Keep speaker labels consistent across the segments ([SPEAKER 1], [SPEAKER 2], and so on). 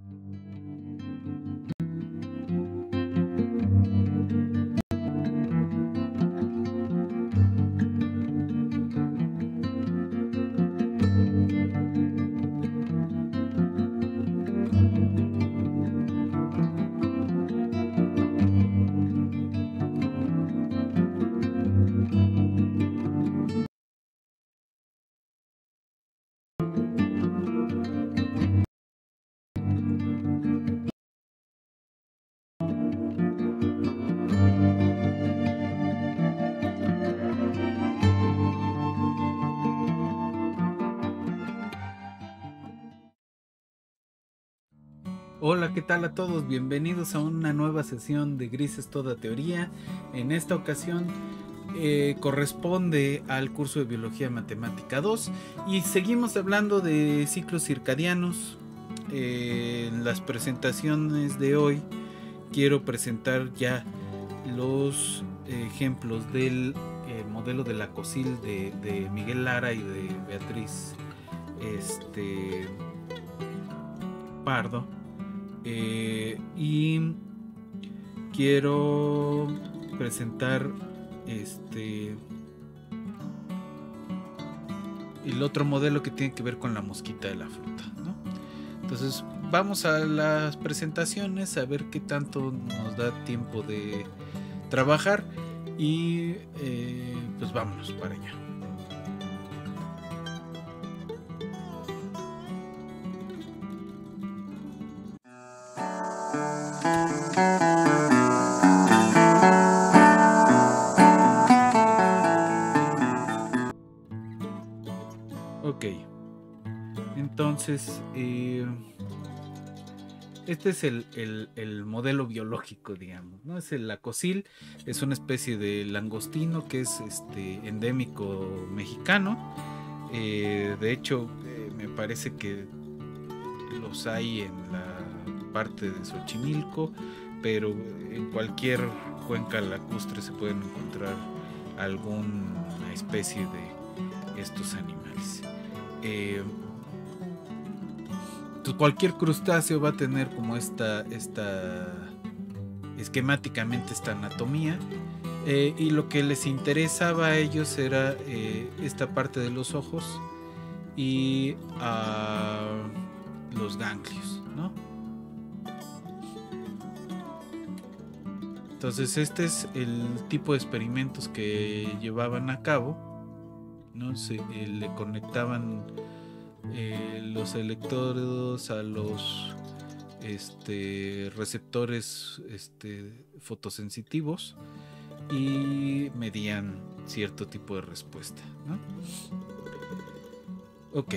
[SPEAKER 1] Hola, ¿qué tal a todos? Bienvenidos a una nueva sesión de Grises Toda Teoría. En esta ocasión corresponde al curso de Biología Matemática 2 y seguimos hablando de ciclos circadianos. En las presentaciones de hoy quiero presentar ya los ejemplos del modelo de la COSIL de Miguel Lara y de Beatriz Pardo. Y quiero presentar el otro modelo que tiene que ver con la mosquita de la fruta, ¿no? Entonces vamos a las presentaciones a ver qué tanto nos da tiempo de trabajar y pues vámonos para allá. Ok, entonces este es el modelo biológico, digamos, ¿no? Es la COSIL, es una especie de langostino que es endémico mexicano. De hecho, me parece que los hay en la parte de Xochimilco, pero en cualquier cuenca lacustre se pueden encontrar alguna especie de estos animales. Cualquier crustáceo va a tener como esquemáticamente esta anatomía, y lo que les interesaba a ellos era esta parte de los ojos y los ganglios, ¿no? Entonces este es el tipo de experimentos que llevaban a cabo, ¿no? Le conectaban los electrodos a los receptores fotosensitivos y medían cierto tipo de respuesta, ¿no? Ok,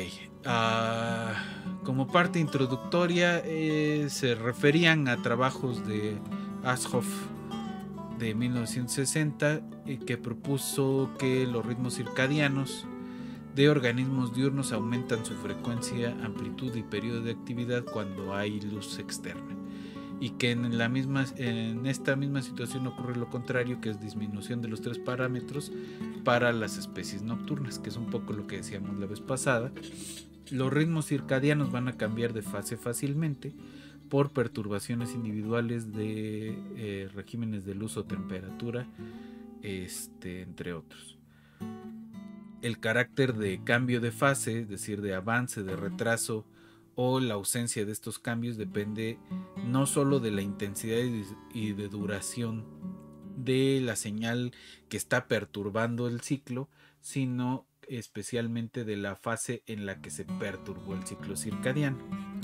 [SPEAKER 1] como parte introductoria se referían a trabajos de Ashoff de 1960 que propuso que los ritmos circadianos de organismos diurnos aumentan su frecuencia, amplitud y periodo de actividad cuando hay luz externa, y que en esta misma situación ocurre lo contrario, que es disminución de los tres parámetros para las especies nocturnas, que es un poco lo que decíamos la vez pasada. Los ritmos circadianos van a cambiar de fase fácilmente por perturbaciones individuales de regímenes de luz o temperatura, entre otros. El carácter de cambio de fase, es decir, de avance, de retraso o la ausencia de estos cambios, depende no solo de la intensidad y de duración de la señal que está perturbando el ciclo, sino especialmente de la fase en la que se perturbó el ciclo circadiano.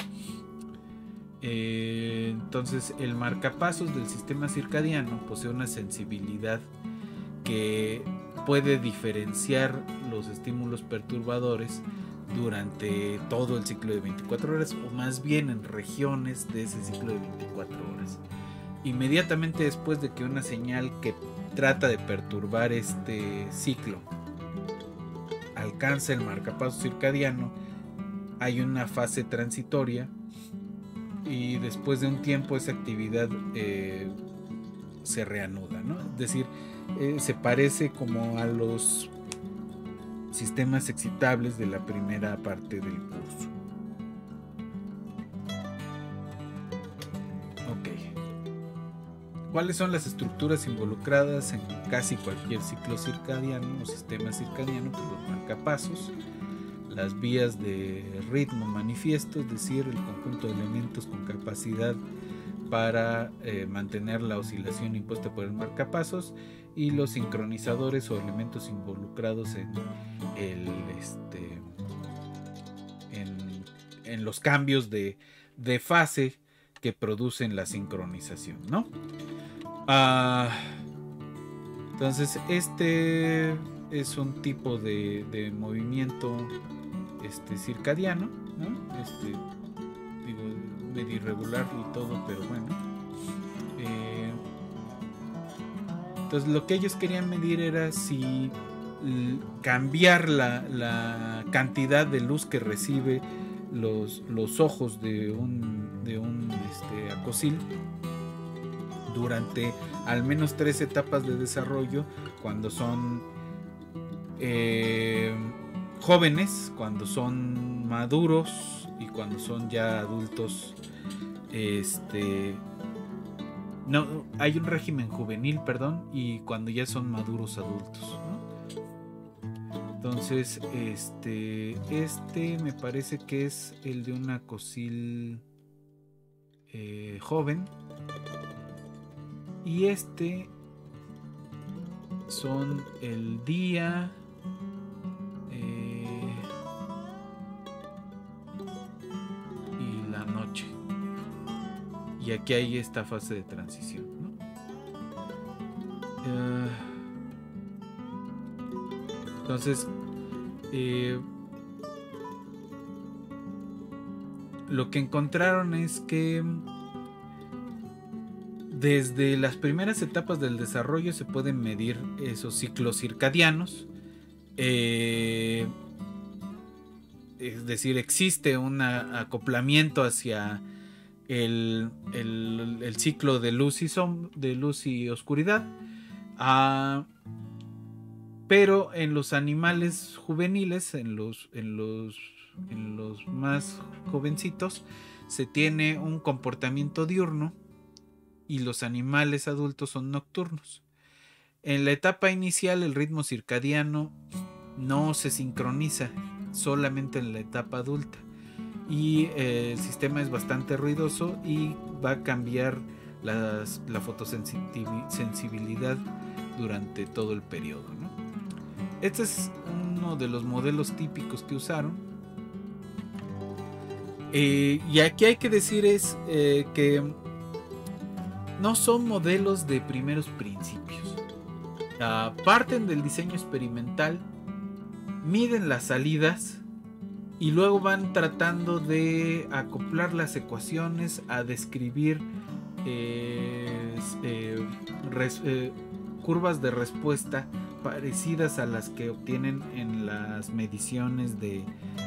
[SPEAKER 1] Entonces, el marcapasos del sistema circadiano posee una sensibilidad que puede diferenciar los estímulos perturbadores durante todo el ciclo de 24 horas, o más bien en regiones de ese ciclo de 24 horas. Inmediatamente después de que una señal que trata de perturbar este ciclo alcanza el marcapaso circadiano, hay una fase transitoria y después de un tiempo esa actividad se reanuda, ¿no? Es decir, se parece como a los sistemas excitables de la primera parte del curso. ¿Cuáles son las estructuras involucradas en casi cualquier ciclo circadiano o sistema circadiano? Pues los marcapasos, las vías de ritmo manifiesto, es decir, el conjunto de elementos con capacidad para mantener la oscilación impuesta por el marcapasos, y los sincronizadores o elementos involucrados en los cambios de fase que producen la sincronización, ¿no? Entonces este es un tipo de movimiento circadiano, ¿no? Digo, medio irregular y todo, pero bueno. Entonces lo que ellos querían medir era si cambiar la cantidad de luz que recibe los ojos de un acosil durante al menos 3 etapas de desarrollo, cuando son jóvenes, cuando son maduros y cuando son ya adultos. No, hay un régimen juvenil, perdón, y cuando ya son maduros adultos, ¿no? Entonces, me parece que es el de un acosil joven, y son el día y la noche. Y aquí hay esta fase de transición, ¿no? Entonces, lo que encontraron es que desde las primeras etapas del desarrollo se pueden medir esos ciclos circadianos. Es decir, existe un acoplamiento hacia el ciclo de luz y oscuridad, pero en los animales juveniles, en los más jovencitos, se tiene un comportamiento diurno, y los animales adultos son nocturnos. En la etapa inicial el ritmo circadiano no se sincroniza, solamente en la etapa adulta, y el sistema es bastante ruidoso y va a cambiar la fotosensibilidad durante todo el periodo, ¿no? Este es uno de los modelos típicos que usaron, y aquí hay que decir que no son modelos de primeros principios. Parten del diseño experimental, miden las salidas y luego van tratando de acoplar las ecuaciones a describir curvas de respuesta parecidas a las que obtienen en las mediciones de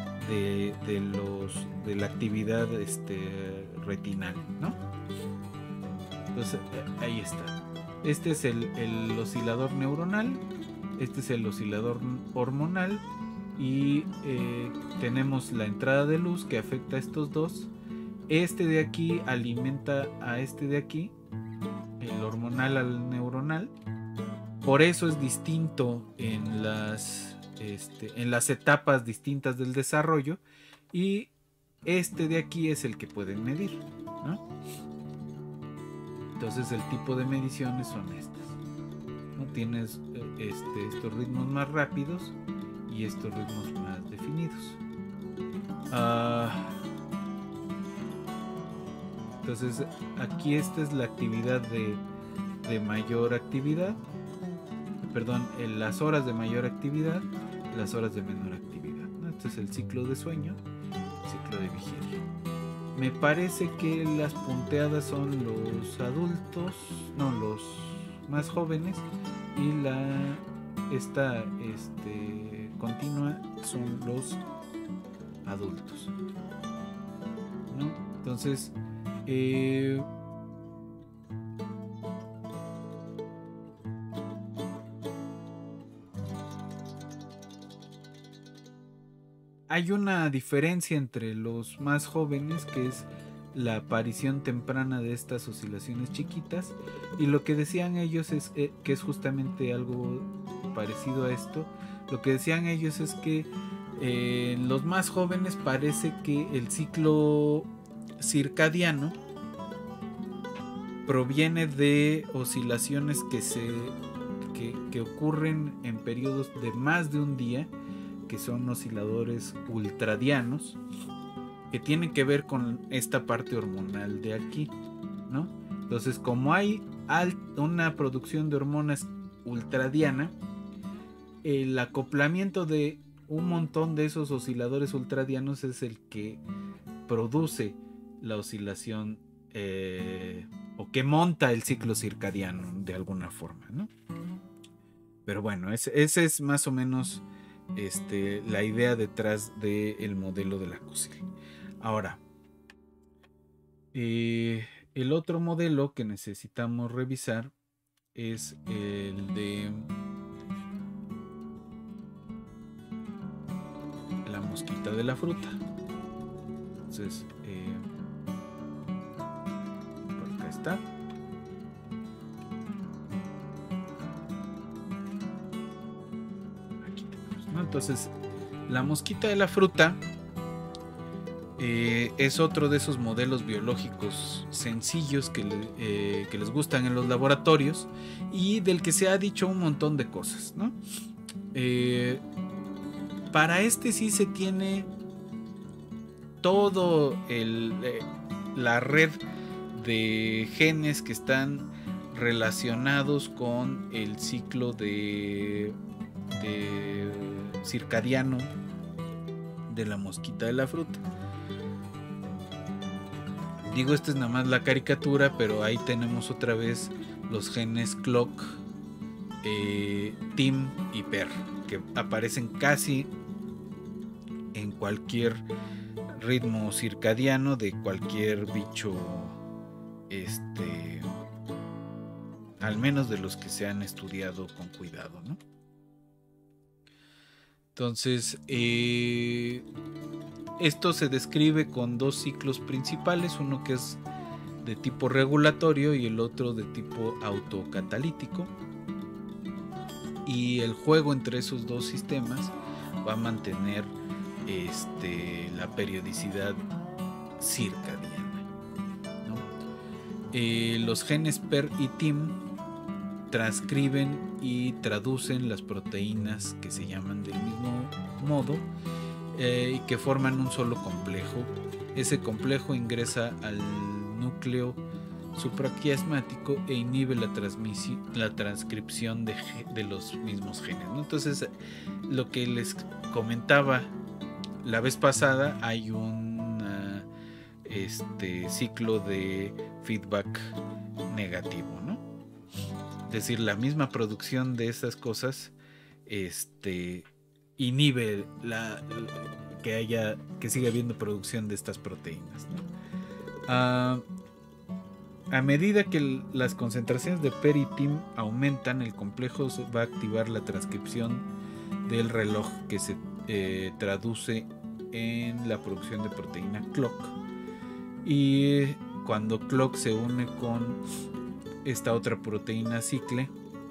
[SPEAKER 1] la actividad retinal, ¿no? Entonces ahí está. Este es el oscilador neuronal, este es el oscilador hormonal, y tenemos la entrada de luz que afecta a estos dos. Este de aquí alimenta a este de aquí, el hormonal al neuronal. Por eso es distinto en las etapas distintas del desarrollo, y este de aquí es el que pueden medir, ¿no? Entonces el tipo de mediciones son estas, ¿no? Tienes estos ritmos más rápidos y estos ritmos más definidos. Entonces aquí esta es la actividad de mayor actividad, perdón, en las horas de mayor actividad, las horas de menor actividad, ¿no? Este es el ciclo de sueño, ciclo de vigilia. Me parece que las punteadas son los adultos, no, los más jóvenes, y esta continua son los adultos, ¿no? Entonces hay una diferencia entre los más jóvenes, que es la aparición temprana de estas oscilaciones chiquitas, y lo que decían ellos es que es justamente algo parecido a esto. Lo que decían ellos es que en los más jóvenes parece que el ciclo circadiano proviene de oscilaciones que ocurren en periodos de más de un día, que son osciladores ultradianos, que tienen que ver con esta parte hormonal de aquí, ¿no? Entonces, como hay una producción de hormonas ultradiana, el acoplamiento de un montón de esos osciladores ultradianos es el que produce la oscilación o que monta el ciclo circadiano de alguna forma, ¿no? Pero bueno, ese es más o menos la idea detrás del modelo de la COSIL. Ahora, el otro modelo que necesitamos revisar es el de la mosquita de la fruta. Entonces, por acá está. Aquí tenemos, ¿no? Entonces, la mosquita de la fruta es otro de esos modelos biológicos sencillos que les gustan en los laboratorios y del que se ha dicho un montón de cosas, ¿no? Para este sí se tiene todo la red de genes que están relacionados con el ciclo de circadiano de la mosquita de la fruta. Digo, esta es nada más la caricatura, pero ahí tenemos otra vez los genes clock, TIM y PER, que aparecen casi en cualquier ritmo circadiano de cualquier bicho, al menos de los que se han estudiado con cuidado, ¿no? Entonces, esto se describe con dos ciclos principales, uno que es de tipo regulatorio y el otro de tipo autocatalítico, y el juego entre esos dos sistemas va a mantener la periodicidad circadiana, ¿no? Los genes PER y TIM transcriben y traducen las proteínas que se llaman del mismo modo y que forman un solo complejo. Ese complejo ingresa al núcleo supraquiasmático e inhibe la transcripción de los mismos genes, ¿no? Entonces, lo que les comentaba la vez pasada, hay un ciclo de feedback negativo, ¿no? Es decir, la misma producción de esas cosas inhibe que siga habiendo producción de estas proteínas, ¿no? A medida que las concentraciones de PER y TIM aumentan, el complejo va a activar la transcripción del reloj que se traduce en la producción de proteína clock, y cuando clock se une con esta otra proteína cicle,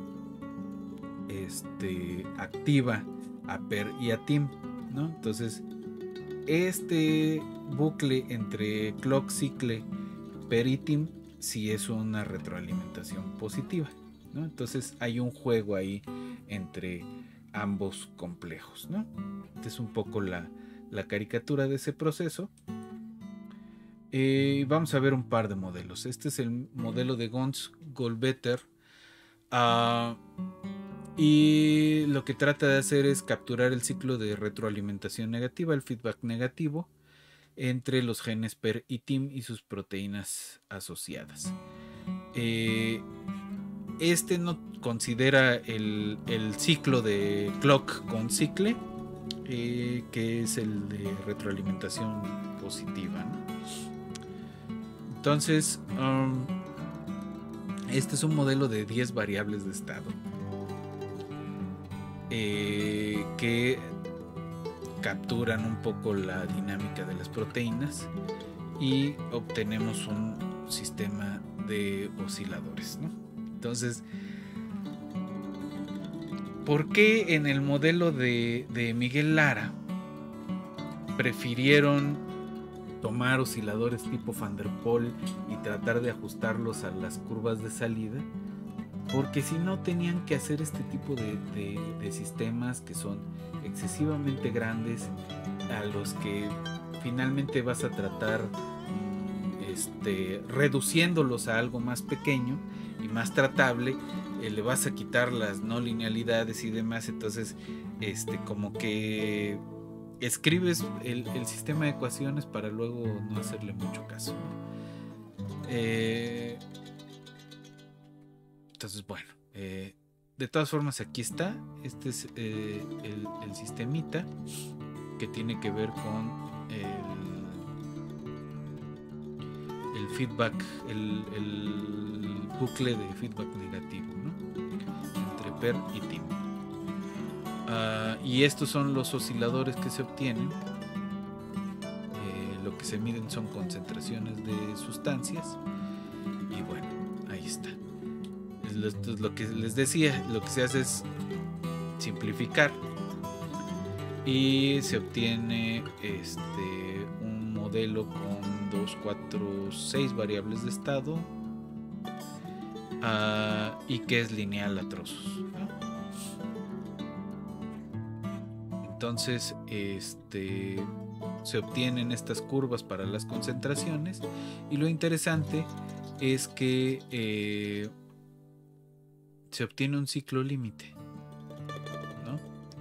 [SPEAKER 1] activa a PER y a TIM, ¿no? Entonces, este bucle entre clock, cicle, PER y TIM sí es una retroalimentación positiva, ¿no? Entonces hay un juego ahí entre ambos complejos, ¿no? Esta es un poco la caricatura de ese proceso. Vamos a ver un par de modelos. Este es el modelo de Gonz-Golbetter, y lo que trata de hacer es capturar el ciclo de retroalimentación negativa, el feedback negativo, entre los genes PER y TIM y sus proteínas asociadas. No considera el ciclo de clock con cicle, que es el de retroalimentación positiva, ¿no? Entonces, este es un modelo de 10 variables de estado que capturan un poco la dinámica de las proteínas y obtenemos un sistema de osciladores, ¿no? Entonces, ¿por qué en el modelo de Miguel Lara prefirieron tomar osciladores tipo Van der Pol y tratar de ajustarlos a las curvas de salida? Porque si no, tenían que hacer este tipo de sistemas que son excesivamente grandes, a los que finalmente vas a tratar reduciéndolos a algo más pequeño y más tratable. Le vas a quitar las no linealidades y demás. Entonces como que escribes el sistema de ecuaciones para luego no hacerle mucho caso, ¿no? Entonces, bueno, de todas formas aquí está. Este es el sistemita que tiene que ver con el feedback, el bucle de feedback negativo, ¿no? Entre Per y Tim. Y estos son los osciladores que se obtienen. Lo que se miden son concentraciones de sustancias. Y bueno, ahí está. Lo que les decía, lo que se hace es simplificar y se obtiene un modelo con 2, 4, 6 variables de estado, y que es lineal a trozos, ¿no? Entonces se obtienen estas curvas para las concentraciones, y lo interesante es que se obtiene un ciclo límite, ¿no?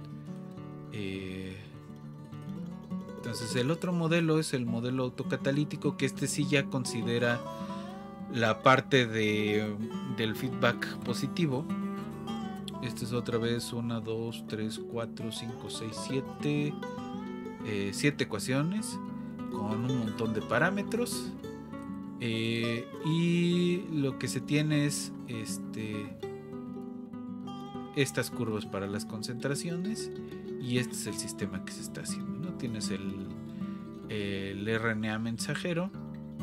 [SPEAKER 1] Entonces el otro modelo es el modelo autocatalítico, que sí ya considera la parte del feedback positivo. Este es otra vez 1, 2, 3, 4, 5, 6, 7 7 ecuaciones con un montón de parámetros, y lo que se tiene es estas curvas para las concentraciones, y este es el sistema que se está haciendo, ¿no? Tienes el RNA mensajero,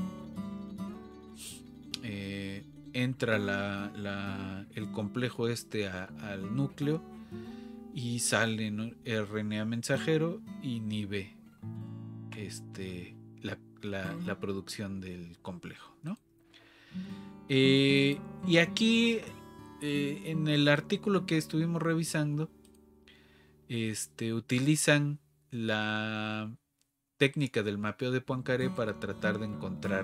[SPEAKER 1] entra el complejo al núcleo y sale, ¿no?, RNA mensajero, inhibe la producción del complejo, ¿no? Y aquí en el artículo que estuvimos revisando, utilizan la técnica del mapeo de Poincaré para tratar de encontrar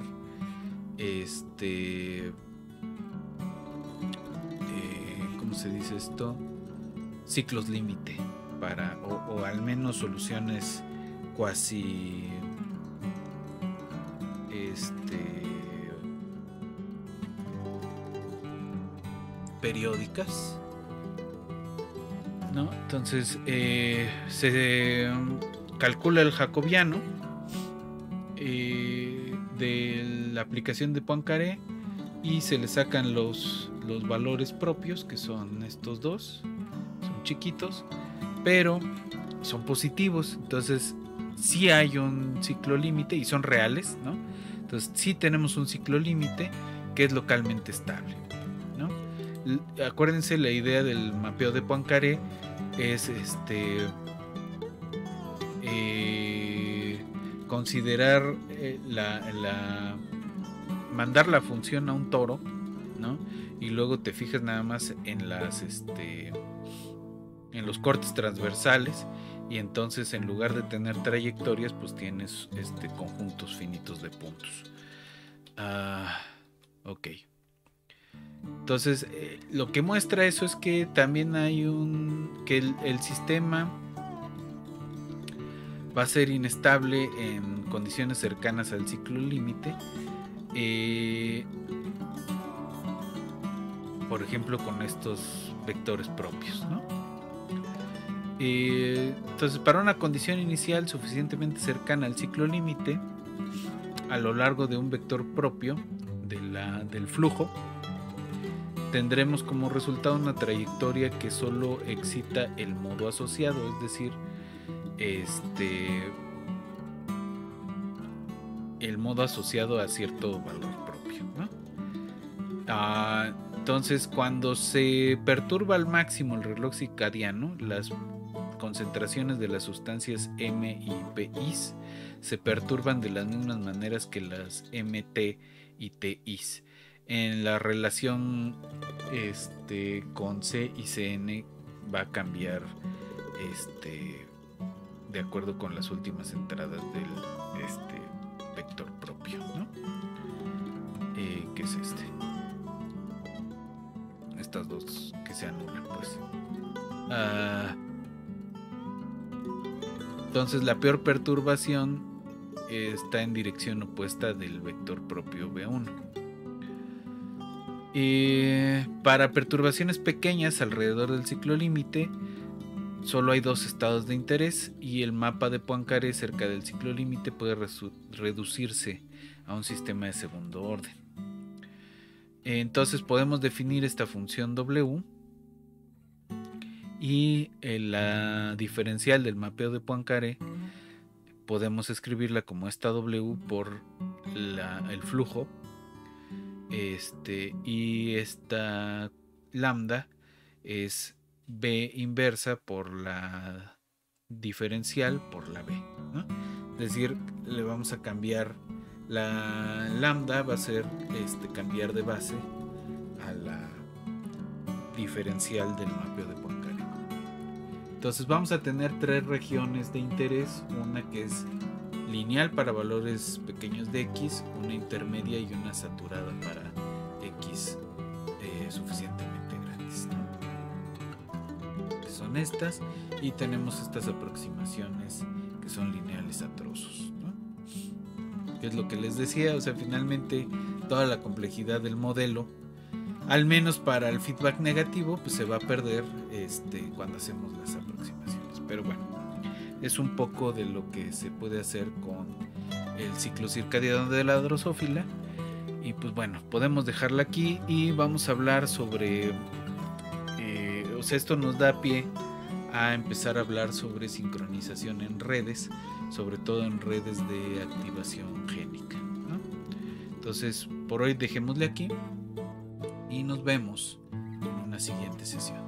[SPEAKER 1] ¿cómo se dice esto? Ciclos límite o al menos soluciones cuasi periódicas, ¿no? Entonces se calcula el jacobiano de la aplicación de Poincaré y se le sacan los valores propios, que son estos dos. Son chiquitos, pero son positivos. Entonces sí hay un ciclo límite y son reales, ¿no? Entonces sí tenemos un ciclo límite que es localmente estable, ¿no? Acuérdense, la idea del mapeo de Poincaré es considerar mandar la función a un toro, ¿no? Y luego te fijas nada más en los cortes transversales, y entonces en lugar de tener trayectorias, pues tienes conjuntos finitos de puntos. Ok. Entonces lo que muestra eso es que también hay que el sistema va a ser inestable en condiciones cercanas al ciclo límite, por ejemplo con estos vectores propios, ¿no? Entonces, para una condición inicial suficientemente cercana al ciclo límite, a lo largo de un vector propio del flujo, tendremos como resultado una trayectoria que solo excita el modo asociado, es decir, el modo asociado a cierto valor propio, ¿no? Entonces, cuando se perturba al máximo el reloj circadiano, las concentraciones de las sustancias M y PIs se perturban de las mismas maneras que las MT y TIs. En la relación con C y CN va a cambiar de acuerdo con las últimas entradas del vector propio, ¿no? ¿Qué es estas dos que se anulan, pues. Entonces la peor perturbación está en dirección opuesta del vector propio V1. Para perturbaciones pequeñas alrededor del ciclo límite, solo hay dos estados de interés y el mapa de Poincaré cerca del ciclo límite puede reducirse a un sistema de segundo orden. Entonces podemos definir esta función W y la diferencial del mapeo de Poincaré podemos escribirla como esta W por el flujo, y esta lambda es B inversa por la diferencial por la B, ¿no? Es decir, le vamos a cambiar la lambda, va a ser cambiar de base a la diferencial del mapeo de Poincaré. Entonces vamos a tener tres regiones de interés, una que es lineal para valores pequeños de X, una intermedia y una saturada para X suficientemente grandes, ¿no? Que son estas, y tenemos estas aproximaciones que son lineales a trozos, ¿no? Que es lo que les decía, o sea, finalmente toda la complejidad del modelo, al menos para el feedback negativo, pues se va a perder cuando hacemos las aproximaciones. Pero bueno, es un poco de lo que se puede hacer con el ciclo circadiano de la drosófila. Y pues bueno, podemos dejarla aquí y vamos a hablar sobre, o sea, esto nos da pie a empezar a hablar sobre sincronización en redes, sobre todo en redes de activación génica, ¿no? Entonces, por hoy dejémosle aquí y nos vemos en una siguiente sesión.